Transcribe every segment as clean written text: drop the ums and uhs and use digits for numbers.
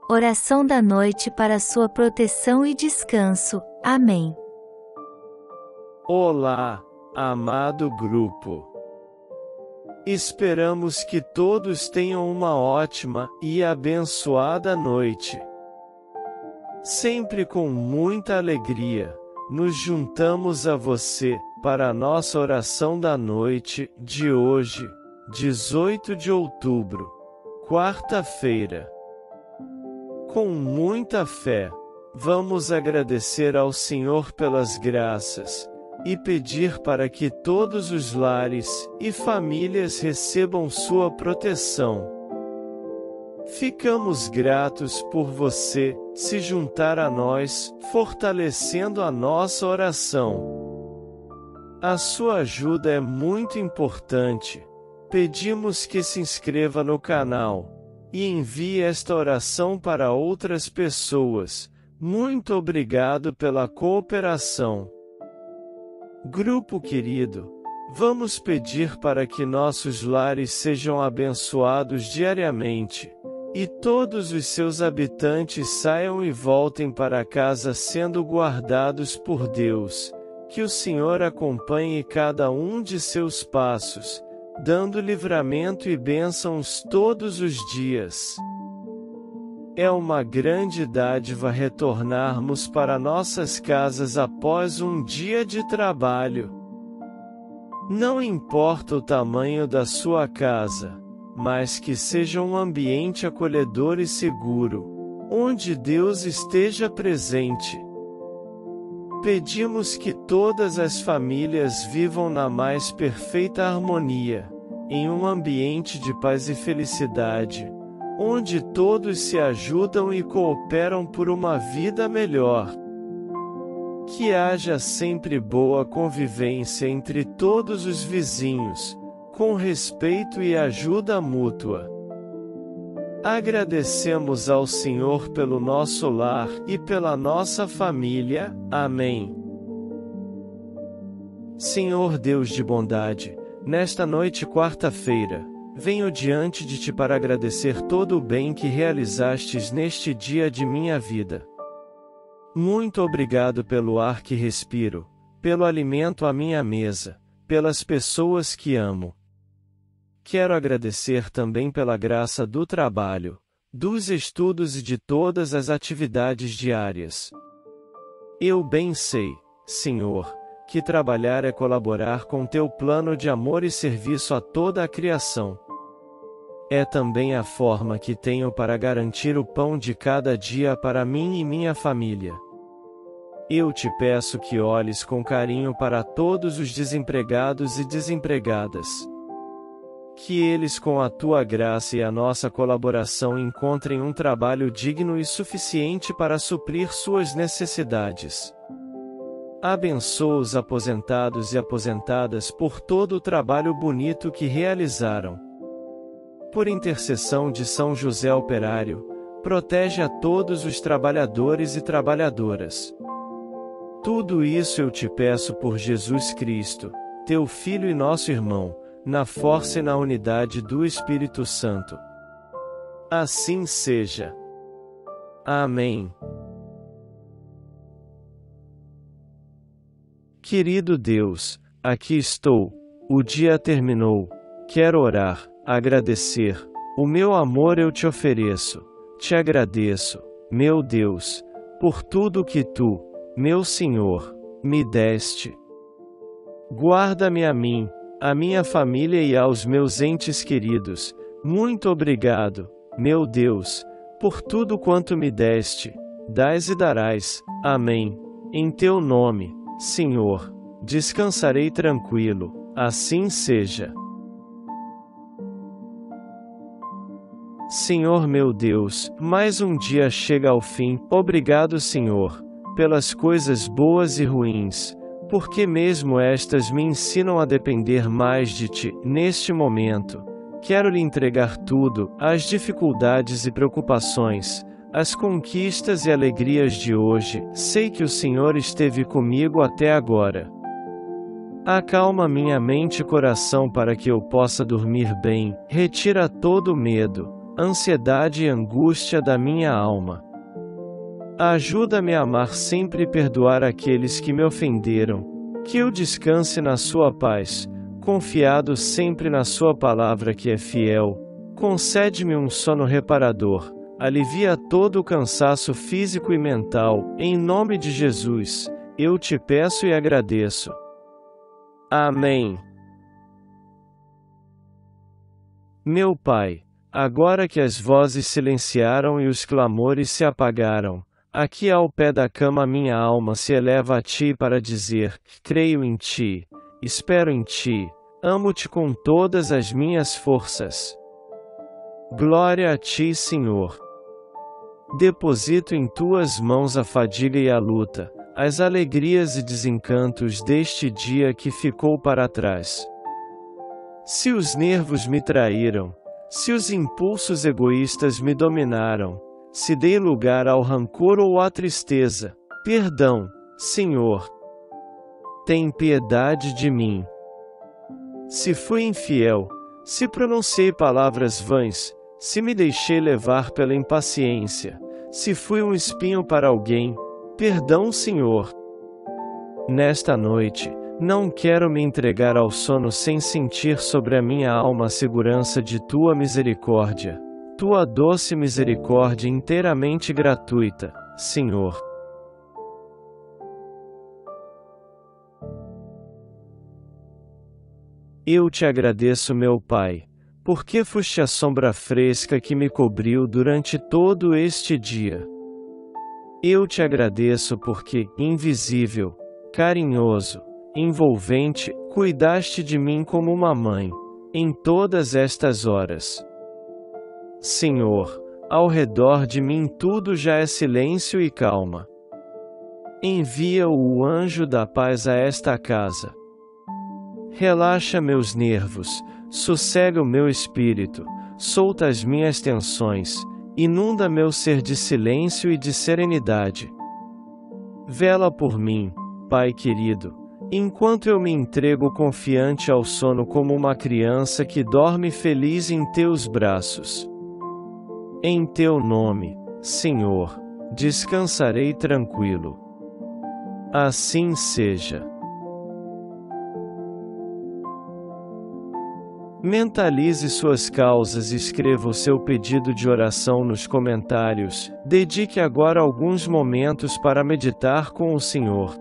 Oração da noite para sua proteção e descanso. Amém. Olá, amado grupo. Esperamos que todos tenham uma ótima e abençoada noite. Sempre com muita alegria, nos juntamos a você para a nossa oração da noite de hoje, 18 de outubro, quarta-feira. Com muita fé, vamos agradecer ao Senhor pelas graças e pedir para que todos os lares e famílias recebam sua proteção. Ficamos gratos por você se juntar a nós, fortalecendo a nossa oração. A sua ajuda é muito importante. Pedimos que se inscreva no canal e envie esta oração para outras pessoas. Muito obrigado pela cooperação. Grupo querido, vamos pedir para que nossos lares sejam abençoados diariamente, e todos os seus habitantes saiam e voltem para casa sendo guardados por Deus. Que o Senhor acompanhe cada um de seus passos, dando livramento e bênçãos todos os dias. É uma grande dádiva retornarmos para nossas casas após um dia de trabalho. Não importa o tamanho da sua casa, mas que seja um ambiente acolhedor e seguro, onde Deus esteja presente. Pedimos que todas as famílias vivam na mais perfeita harmonia, em um ambiente de paz e felicidade, onde todos se ajudam e cooperam por uma vida melhor. Que haja sempre boa convivência entre todos os vizinhos, com respeito e ajuda mútua. Agradecemos ao Senhor pelo nosso lar e pela nossa família. Amém. Senhor Deus de bondade, nesta noite quarta-feira, venho diante de Ti para agradecer todo o bem que realizastes neste dia de minha vida. Muito obrigado pelo ar que respiro, pelo alimento à minha mesa, pelas pessoas que amo. Quero agradecer também pela graça do trabalho, dos estudos e de todas as atividades diárias. Eu bem sei, Senhor, que trabalhar é colaborar com Teu plano de amor e serviço a toda a criação. É também a forma que tenho para garantir o pão de cada dia para mim e minha família. Eu te peço que olhes com carinho para todos os desempregados e desempregadas. Que eles, com a Tua graça e a nossa colaboração, encontrem um trabalho digno e suficiente para suprir suas necessidades. Abençoa os aposentados e aposentadas por todo o trabalho bonito que realizaram. Por intercessão de São José Operário, protege a todos os trabalhadores e trabalhadoras. Tudo isso eu te peço por Jesus Cristo, Teu Filho e nosso irmão, na força e na unidade do Espírito Santo. Assim seja. Amém. Querido Deus, aqui estou, o dia terminou, quero orar, agradecer, o meu amor eu te ofereço, te agradeço, meu Deus, por tudo que Tu, meu Senhor, me deste. Guarda-me a mim, a minha família e aos meus entes queridos. Muito obrigado, meu Deus, por tudo quanto me deste, dás e darás. Amém. Em Teu nome, Senhor, descansarei tranquilo, assim seja. Senhor meu Deus, mais um dia chega ao fim. Obrigado, Senhor, pelas coisas boas e ruins, porque mesmo estas me ensinam a depender mais de Ti. Neste momento, quero lhe entregar tudo, as dificuldades e preocupações, as conquistas e alegrias de hoje. Sei que o Senhor esteve comigo até agora. Acalma minha mente e coração para que eu possa dormir bem, retira todo o medo, ansiedade e angústia da minha alma. Ajuda-me a amar sempre e perdoar aqueles que me ofenderam, que eu descanse na sua paz, confiado sempre na sua palavra que é fiel. Concede-me um sono reparador, alivia todo o cansaço físico e mental, em nome de Jesus, eu te peço e agradeço. Amém. Meu Pai, agora que as vozes silenciaram e os clamores se apagaram, aqui ao pé da cama minha alma se eleva a Ti para dizer: creio em Ti, espero em Ti, amo-Te com todas as minhas forças. Glória a Ti, Senhor. Deposito em Tuas mãos a fadiga e a luta, as alegrias e desencantos deste dia que ficou para trás. Se os nervos me traíram, se os impulsos egoístas me dominaram, se dei lugar ao rancor ou à tristeza, perdão, Senhor. Tem piedade de mim. Se fui infiel, se pronunciei palavras vãs, se me deixei levar pela impaciência, se fui um espinho para alguém, perdão, Senhor. Nesta noite, não quero me entregar ao sono sem sentir sobre a minha alma a segurança de Tua misericórdia, Tua doce misericórdia inteiramente gratuita, Senhor. Eu te agradeço, meu Pai, porque foste a sombra fresca que me cobriu durante todo este dia. Eu te agradeço porque, invisível, carinhoso, envolvente, cuidaste de mim como uma mãe, em todas estas horas. Senhor, ao redor de mim tudo já é silêncio e calma. Envia o anjo da paz a esta casa. Relaxa meus nervos, sossega o meu espírito, solta as minhas tensões, inunda meu ser de silêncio e de serenidade. Vela por mim, Pai querido, enquanto eu me entrego confiante ao sono como uma criança que dorme feliz em Teus braços. Em Teu nome, Senhor, descansarei tranquilo. Assim seja. Mentalize suas causas e escreva o seu pedido de oração nos comentários. Dedique agora alguns momentos para meditar com o Senhor.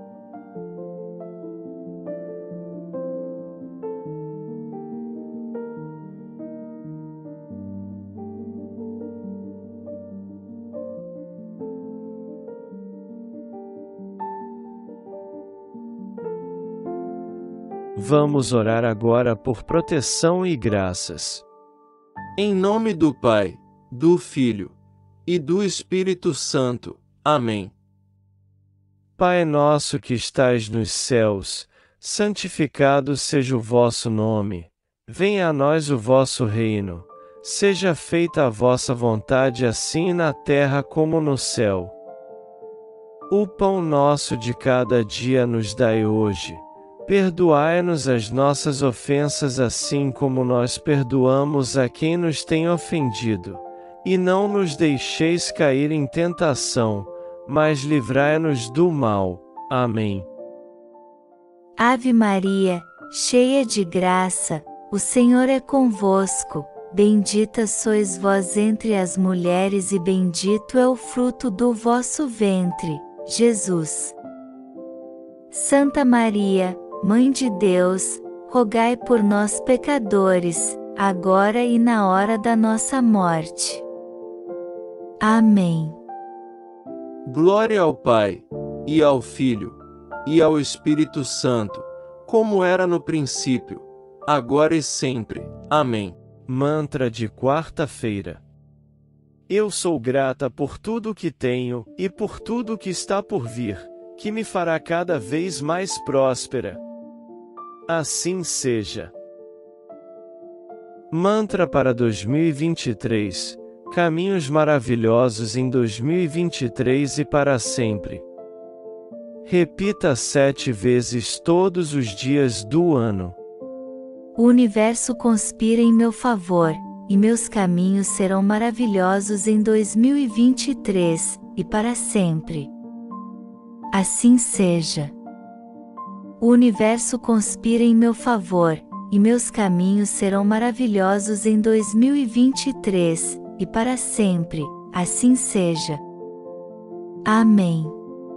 Vamos orar agora por proteção e graças. Em nome do Pai, do Filho e do Espírito Santo. Amém. Pai nosso que estais nos céus, santificado seja o vosso nome. Venha a nós o vosso reino. Seja feita a vossa vontade assim na terra como no céu. O pão nosso de cada dia nos dai hoje. Perdoai-nos as nossas ofensas assim como nós perdoamos a quem nos tem ofendido. E não nos deixeis cair em tentação, mas livrai-nos do mal. Amém. Ave Maria, cheia de graça, o Senhor é convosco. Bendita sois vós entre as mulheres e bendito é o fruto do vosso ventre, Jesus. Santa Maria, Mãe de Deus, rogai por nós pecadores, agora e na hora da nossa morte. Amém. Glória ao Pai, e ao Filho, e ao Espírito Santo, como era no princípio, agora e sempre. Amém. Mantra de quarta-feira. Eu sou grata por tudo que tenho, e por tudo que está por vir, que me fará cada vez mais próspera. Assim seja. Mantra para 2023. Caminhos maravilhosos em 2023 e para sempre. Repita 7 vezes todos os dias do ano. O universo conspira em meu favor, e meus caminhos serão maravilhosos em 2023, e para sempre. Assim seja. O universo conspira em meu favor, e meus caminhos serão maravilhosos em 2023, e para sempre, assim seja. Amém.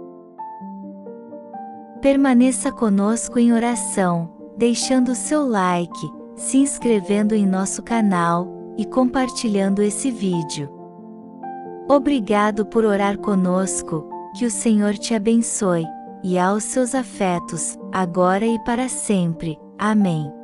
Permaneça conosco em oração, deixando seu like, se inscrevendo em nosso canal, e compartilhando esse vídeo. Obrigado por orar conosco, que o Senhor te abençoe, e aos seus afetos, agora e para sempre. Amém.